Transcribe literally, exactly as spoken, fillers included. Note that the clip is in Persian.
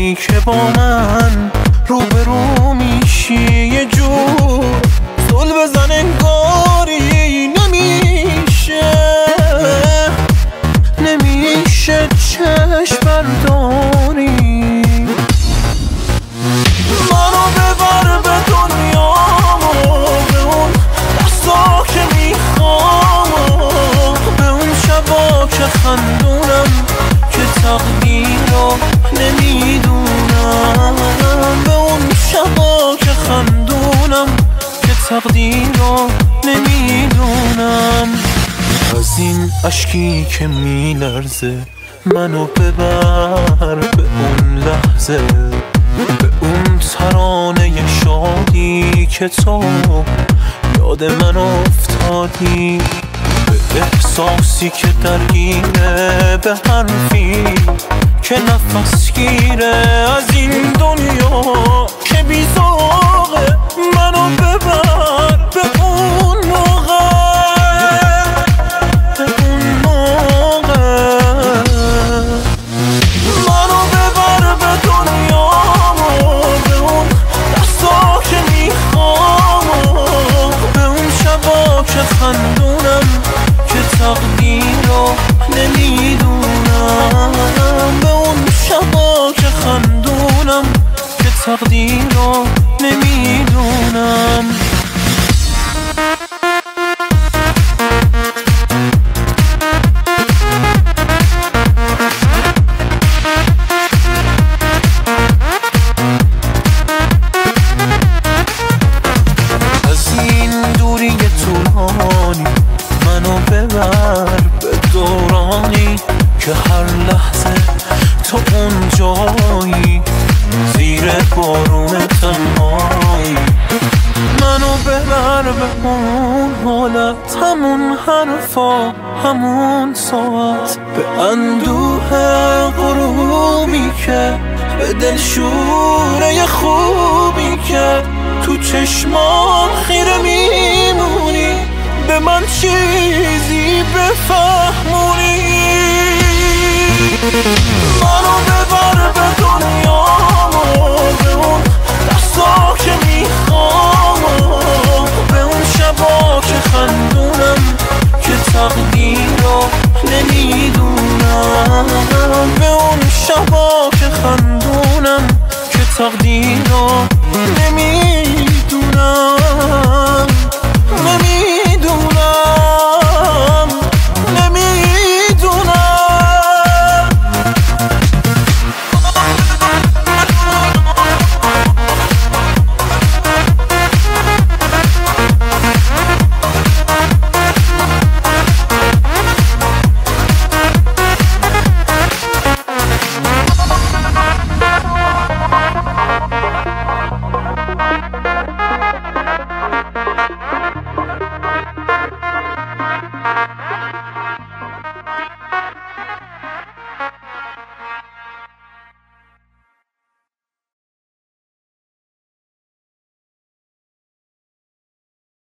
وقتی که با من روبرو میشی یه جور زل بزن انگاری نمیشه نمیشه چشم برداری منو ببر به دنیامو به اون دستا که میخوام به اون شبا که خندونم که تقدیر رو نمیدونم به اون شبا که خندونم که تقدیر رو نمیدونم از این عشقی که میلرزه منو ببر به اون لحظه به اون ترانه شادی که تو یاد من افتادی به احساسی که درگیره به حرفی که نفس گیره از این دنیا که بیزاقه منو ببر به اون موقع به اون موقع منو ببر به دنیامو به اون دستا که میخوام به اون شبا که خندونم که تقدیر رو نمیدونم به اون شبا که خندونم که تقدیر رو نمیدونم از این دوری طولانی منو ببر به دورانی که هر لحظه تو اون جایی زیر بارون تنهایی منو ببر به اون حالت همون حرفا همون ساعت به اندوه غروبی که به دل شوره خوبی که تو چشمان خیره میمونی به من چیزی بفهمونی منو ببر به دنیامو به اون دستا که میخوام به اون شبا که خندونم که تقدیر رو نمیدونم به اون شبا که خندونم که تقدیر رو نمیدونم